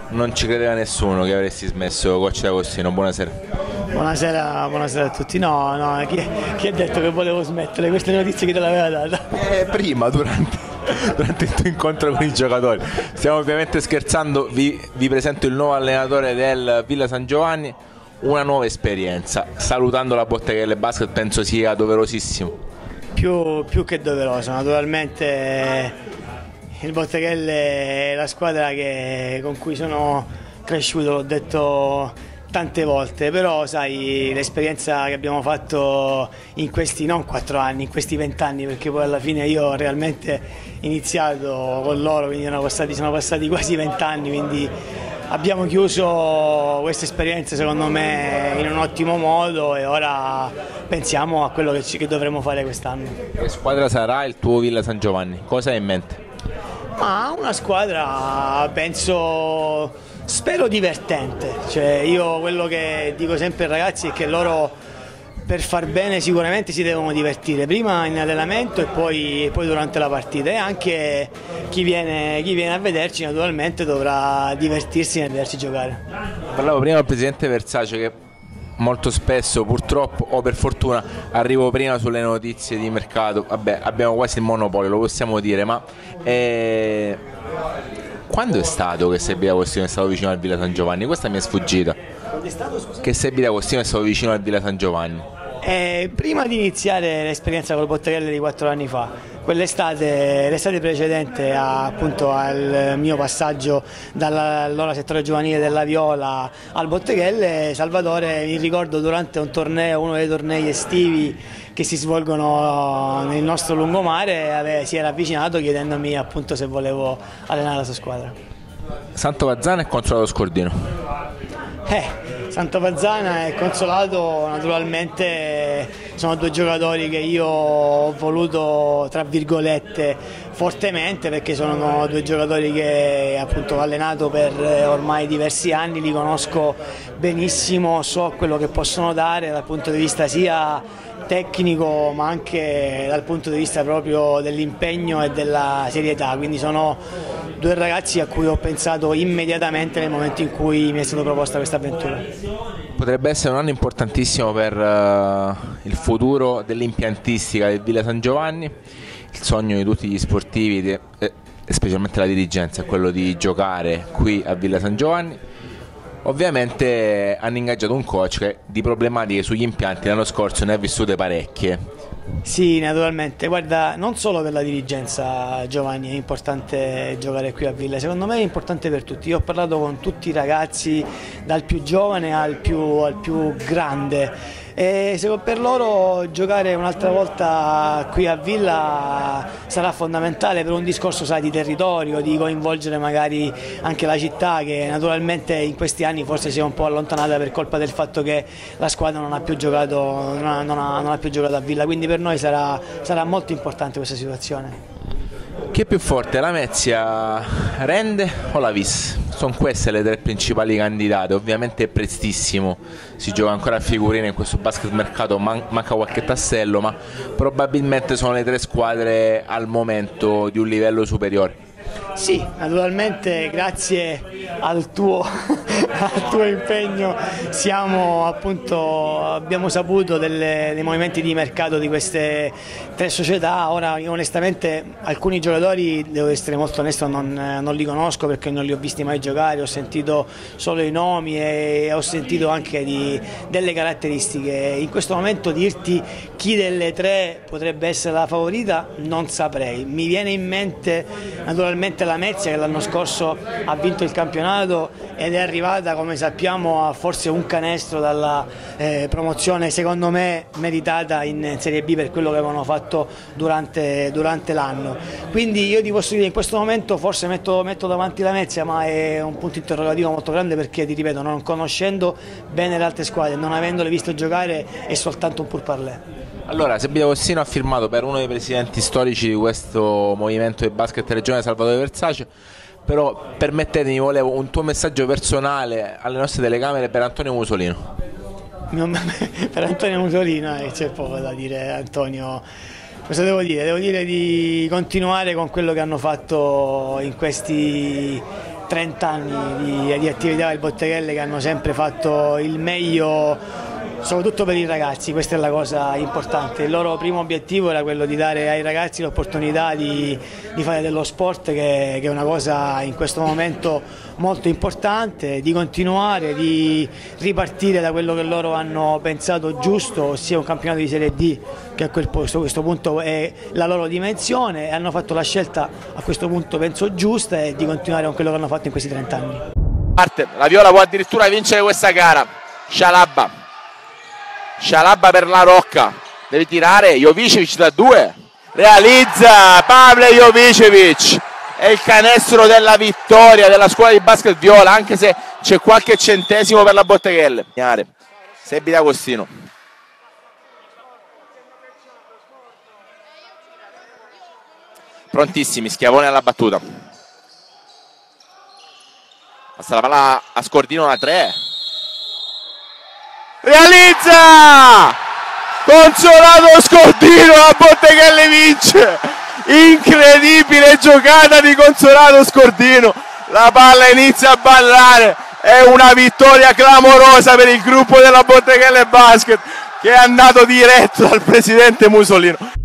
Non ci credeva nessuno che avresti smesso, coach D'Agostino, buonasera. Buonasera, buonasera a tutti. No, chi ha detto che volevo smettere? Queste notizie chi te l'aveva data? Prima, durante il tuo incontro con i giocatori. Stiamo ovviamente scherzando, vi presento il nuovo allenatore del Villa San Giovanni, una nuova esperienza. Salutando la Botteghelle Basket penso sia doverosissimo. Più che doveroso, naturalmente il Botteghelle è la squadra con cui sono cresciuto, l'ho detto tante volte, però sai, l'esperienza che abbiamo fatto in questi non 4 anni, in questi 20 anni, perché poi alla fine io ho realmente iniziato con loro, quindi sono passati quasi 20 anni, quindi abbiamo chiuso questa esperienza secondo me in un ottimo modo e ora pensiamo a quello che dovremo fare quest'anno. Che squadra sarà il tuo Villa San Giovanni? Cosa hai in mente? Ma una squadra, spero divertente, cioè io quello che dico sempre ai ragazzi è che loro per far bene sicuramente si devono divertire, prima in allenamento e poi durante la partita, e anche chi viene a vederci naturalmente dovrà divertirsi nel vederci giocare. Parlavo prima del presidente Versace che molto spesso, purtroppo o per fortuna, arrivo prima sulle notizie di mercato. Vabbè, abbiamo quasi il monopolio, lo possiamo dire, ma quando è stato che Sebbi D'Agostino è stato vicino al Villa San Giovanni? Questa mi è sfuggita. Quando è stato, scusa? Che Sebbi D'Agostino è stato vicino al Villa San Giovanni. Prima di iniziare l'esperienza col Botteghelle di 4 anni fa, l'estate precedente appunto al mio passaggio dall'allora settore giovanile della Viola al Botteghelle, Salvatore, mi ricordo durante un torneo, uno dei tornei estivi che si svolgono nel nostro lungomare, si era avvicinato chiedendomi appunto se volevo allenare la sua squadra. Santo Vazzana e Consolato Scordino. Santo Vazzana e Consolato naturalmente sono 2 giocatori che io ho voluto tra virgolette fortemente, perché sono 2 giocatori che appunto ho allenato per ormai diversi anni, li conosco benissimo, so quello che possono dare dal punto di vista sia tecnico ma anche dal punto di vista proprio dell'impegno e della serietà, quindi sono 2 ragazzi a cui ho pensato immediatamente nel momento in cui mi è stata proposta questa avventura. Potrebbe essere un anno importantissimo per il futuro dell'impiantistica del Villa San Giovanni. Il sogno di tutti gli sportivi, specialmente la dirigenza, è quello di giocare qui a Villa San Giovanni. Ovviamente hanno ingaggiato un coach che di problematiche sugli impianti l'anno scorso ne ha vissute parecchie. Sì, naturalmente, guarda, non solo per la dirigenza Giovanni è importante giocare qui a Villa, secondo me è importante per tutti. Io ho parlato con tutti i ragazzi, dal più giovane al più grande, e per loro giocare un'altra volta qui a Villa sarà fondamentale per un discorso, sai, di territorio, di coinvolgere magari anche la città, che naturalmente in questi anni forse si è un po' allontanata per colpa del fatto che la squadra non ha più giocato a Villa, quindi per noi sarà molto importante questa situazione. Chi è più forte, la Lamezia, Rende o la Vis? Sono queste le 3 principali candidate. Ovviamente è prestissimo, si gioca ancora a figurine in questo basket mercato, manca qualche tassello, ma probabilmente sono le 3 squadre al momento di un livello superiore. Sì, naturalmente grazie al tuo impegno abbiamo saputo dei movimenti di mercato di queste 3 società. Ora onestamente alcuni giocatori, devo essere molto onesto, non li conosco perché non li ho visti mai giocare, ho sentito solo i nomi e ho sentito anche delle caratteristiche. In questo momento dirti chi delle 3 potrebbe essere la favorita non saprei. Mi viene in mente naturalmente la Lamezia, che l'anno scorso ha vinto il campionato ed è arrivata, come sappiamo, a forse un canestro dalla promozione secondo me meritata in Serie B per quello che avevano fatto durante l'anno. Quindi io ti posso dire in questo momento forse metto davanti la Lamezia, ma è un punto interrogativo molto grande perché ti ripeto, non conoscendo bene le altre squadre, non avendole visto giocare, è soltanto un pourparlers. Allora, Sebbi D'Agostino ha firmato per uno dei presidenti storici di questo movimento di basket regionale, Salvatore Versace, però permettetemi, volevo un tuo messaggio personale alle nostre telecamere per Antonio Musolino. Per Antonio Musolino c'è poco da dire, Antonio. Cosa devo dire? Devo dire di continuare con quello che hanno fatto in questi 30 anni di attività del Botteghelle, che hanno sempre fatto il meglio, soprattutto per i ragazzi. Questa è la cosa importante. Il loro primo obiettivo era quello di dare ai ragazzi l'opportunità di fare dello sport, che è una cosa in questo momento molto importante, di continuare, di ripartire da quello che loro hanno pensato giusto, ossia un campionato di Serie D, che a questo punto è la loro dimensione, e hanno fatto la scelta a questo punto penso giusta, e di continuare con quello che hanno fatto in questi 30 anni. La Viola può addirittura vincere questa gara. Scialabba per la Rocca, deve tirare Jovicevic da 2, realizza Pavle Jovicevic, è il canestro della vittoria della scuola di basket Viola, anche se c'è qualche centesimo per la Botteghelle. Sebbi D'Agostino, prontissimi, Schiavone alla battuta, passa la palla a Scordino da 3, realizza Consolato Scordino, la Botteghelle vince. Incredibile giocata di Consolato Scordino, la palla inizia a ballare, è una vittoria clamorosa per il gruppo della Botteghelle Basket, che è andato diretto dal presidente Musolino.